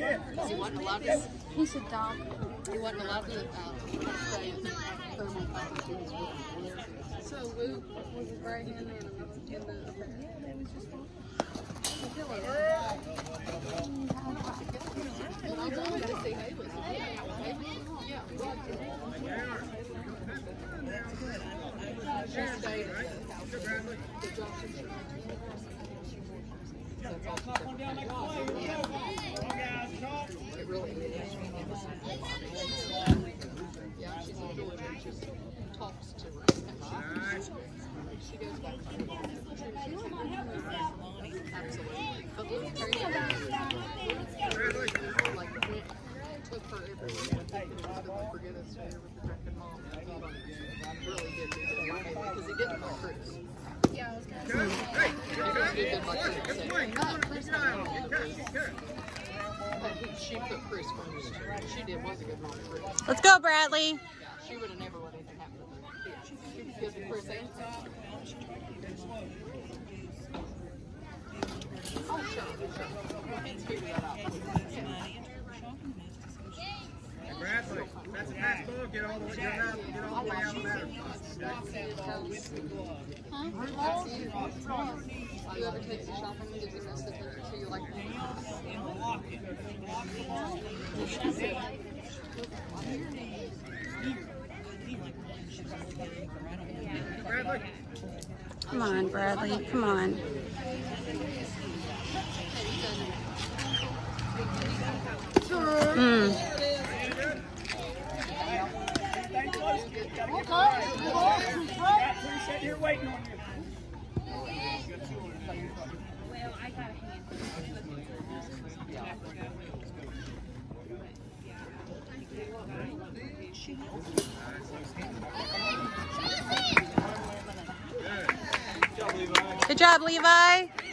Because he wasn't allowed to. He's a dog. He wasn't allowed to stay in thermal package in his room. So Luke was a gray hen in the and I wanted to see Haley. Yeah. She stayed at the house. The Johnson. That's all she did. It really is. Yeah, she's in Georgia. She just talks to her. She goes back to her. Absolutely. But Luke's crazy. Like, took her everywhere. Like, forget us here with the drunken mom. Really did because he didn't like Chris. Yeah, I was going to say. He did like Chris. But she put Chris first. She did, was a good mom to Chris. Let's go, Bradley. Yeah, she would have never let anything happen to her. She was good to Chris and oh, sure. Let's figure that out. Bradley, that's a nice ball. Get all the way out of the matter. You ever take the shopping and get the rest of it so you like Bradley. Come on, Bradley. Come on. Here waiting on you. Well, I got a hand. Good job, Levi.